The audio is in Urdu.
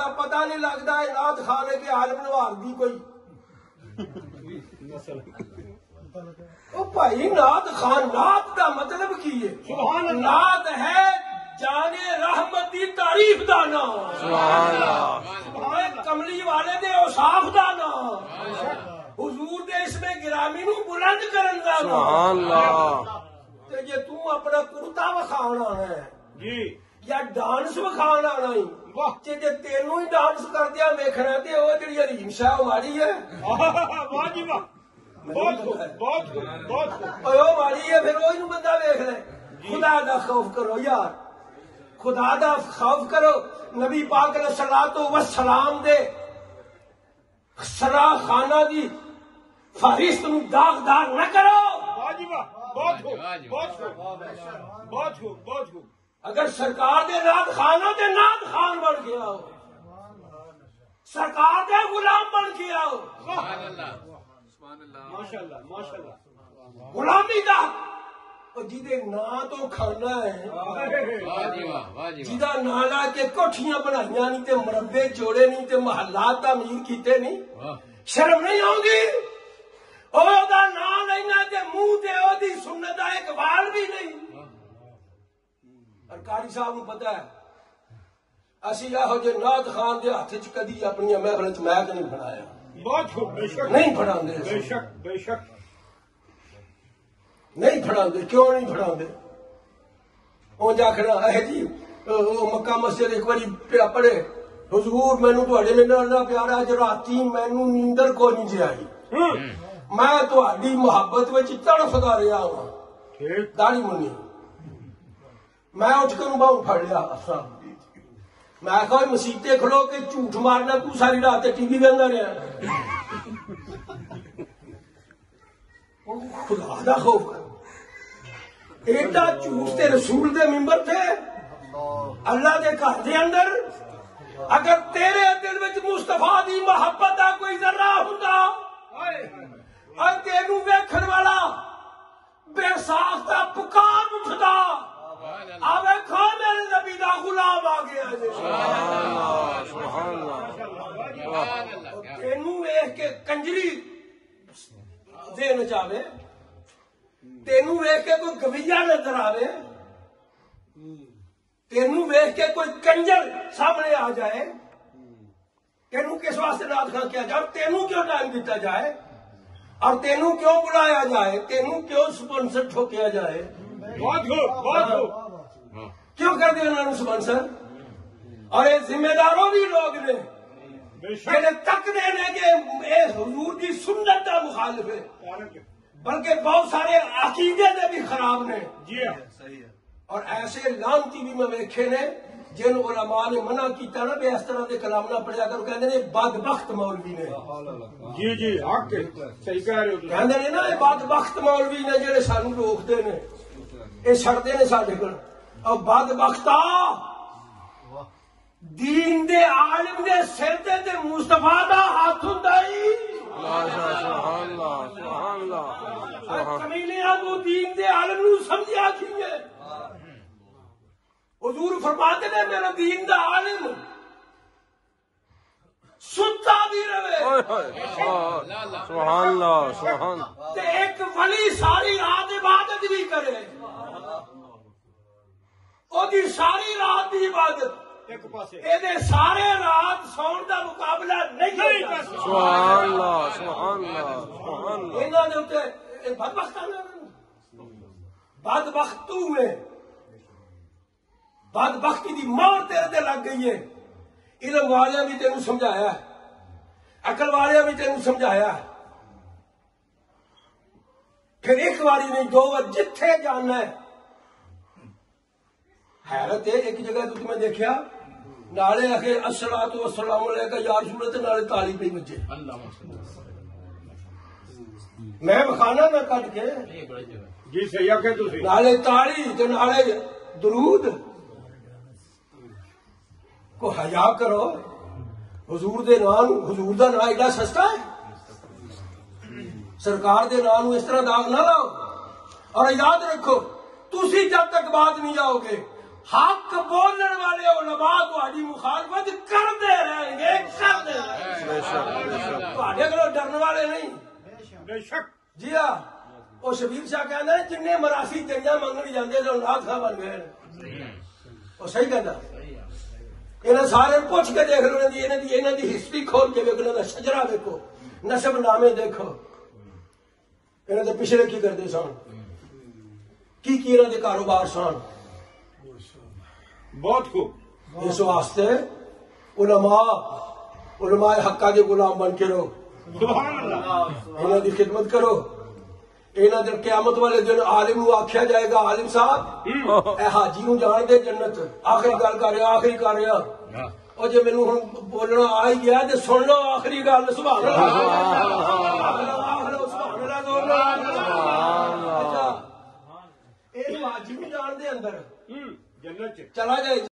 پتہ نہیں لگتا ہے نعت خانے کے عالم نوار دی کوئی او بھائی نعت خان نعت کا مطلب کی ہے نعت ہے جانے رحمت دی تعریف دا نام کملی والے دے اوصاف دا نام حضور دے اس میں گرامی نو بلند کرن دا نام تے جے تو اپنا کرتا وکھانا ہے یا ڈانس وکھانا نہیں جے تینوں ہی ڈانس کردیا ویکھنا تے او جڑی حریم شاہ ماڑی ہے واہ جی واہ بہت ماڑی ہے پھر وہی نو بندہ ویکھ لے خدا دا خوف کرو یار خدا دا خوف کرو نبی پاک علیہ الصلوۃ والسلام دے سرا خانہ دی فہرست نو داغدار نہ کرو بہت اگر سرکار دے نعت خان ہو تے نعت خان بن گیا ہو سرکار دے غلام بن گیا ہو غلامی دا جیدے نا تو کھانا ہے جیدہ نا لا کے کوٹھیاں بنائیاں نہیں تے مربے جوڑے نہیں تے محلات تعمیر کیتے نہیں شرم نہیں ہوگی او دا نا لینا تے منہ تے او دی سنت دا ایک وال بھی نہیں اور قاری صاحب کو پتہ ہے اسی آہو جے نعت خان دے ہاتھ چ کدی اپنی محفل چ میک نہیں بنایا نہیں پڑھا دے بے شک نہیں پڑھا دے کیوں نہیں پڑھا دے وہ جاکھنا ہے جی مکہ مسجد ایک باری پیا پڑھے حضور مینوں تواڈے نال اللہ پیارا جو راتی مینوں نیندر کو نہیں جی آئی میں تواڈی محبت وچ تڑفدا رہیا ہوں داڑھی منی میں اٹھ کر باہوں پھڑ لیا میں کہا مسیتے کھلو کے جھوٹ مارنا تو ساری رات ٹی وی ویندا رہیا خدا دا خوف کر ایڈا جھوٹ تے رسول دے ممبر تھے اللہ دے گھر دے اندر اگر تیرے دل وچ مصطفیٰ دی محبت دا کوئی ذرہ ہوندا اور تینوں ویکھن والا بے ساختہ پکار اٹھدا آوے کھا میرے نبی دا غلام آ گیا سبحان اللہ تینوں ویکھ کے کنجری دین چاہے تینوں ویکھ کے کوئی گویا نظر آوے تینوں ویکھ کے کوئی کنجر سامنے آ جائے تینوں کس واسطے نعت خان کیا جائے تینوں کیوں ٹائم دیتا جائے اور تینوں کیوں بلایا جائے تینوں کیوں سپانسر ٹھوکیا جائے کیوں کر دیا انہوں نے سپانسر اور یہ ذمہ داروں بھی لوگ نے جنہیں تک دینے کے حضور کی سنت کا مخالف ہے بلکہ بہت سارے عقیدے نے بھی خراب نے اور ایسے لانتی بھی میں ویکھے نے جن علماء نے منع کیتا نا بے اس طرح دے کلام نہ پڑھیا کرو کہندے نے بدبخت مولوی نے جی حق صحیح کہہ رہے ہو کہندے نے نا بدبخت مولوی نے جڑے سانو روکدے نے اے چھڑدے نے ساڈے کول اور بدبختا دین دے عالم دے سر تے مصطفیٰ دا ہاتھ ہوندا ہی سبحان اللہ کمیلیاں کو دین دے عالم نو سمجھیا کیے حضور فرماتے ہیں میرا دین دا عالم ستا بھی رہے سبحان اللہ تے ایک ولی ساری رات عبادت بھی کرے او دی ساری رات دی عبادت اے سارے رات سون دا مقابلہ نہیں کر سبحان اللہ انہاں دے اوتے بدبختو میں بدبختی دی مار تیرے دے لگ گئی ہے علم والے بھی تینوں سمجھایا عقل والے بھی تینوں سمجھایا پھر ایک باری نہیں دو بار جتھے جانا ہے حیرت ہے ایک جگہ تو تمہیں دیکھیا نالے آخر الصلاۃ والسلام علیکہ یا رسول اللہ نالے تالی پہ بجے میں بخانا نہ کٹ کے جی صحیح آخر تو نالے تالی تو نالے درود کو حیا کرو حضور دے نام حضور دا نام ایڈا سستا ہے سرکار دے نام اس طرح داغ نہ لاؤ اور یاد رکھو تسی جب تک بات نہیں جاؤ گے حق بولنے والے علماء تہاڈی مخالفت کردے رہے تھوڑے کو ڈرن والے نہیں بے شک جی ہاں وہ شبیر شاہ کہنا ہے جن مراسی چنجا منگنی جاندے تو نات خواہ بن گئے وہ صحیح کہنا انہیں سارے پوچھ کے دیکھ لو انہوں دی ہسٹری کھول کے دیکھو انہوں دا شجرہ دیکھو نسب نامے دیکھو انہوں دے پچھلے کی کرتے سن کی انہوں دے کاروبار سن بہت خوب اس واسطے علماء حقہ دے غلام بن کے رہو سبحان اللہ انہوں دی خدمت کرو انہوں دن قیامت والے دن عالم نو آکھیا جائے گا عالم صاحب اے حاجی نو جان دے جنت آخری گل کر رہا آخری کر رہا اور جی مینوں ہن بولنا آ ہی گیا تے سن لو آخری گل سبحان اللہ سبحان اللہ اے حاجی نو جان دے اندر جنت چلا جائے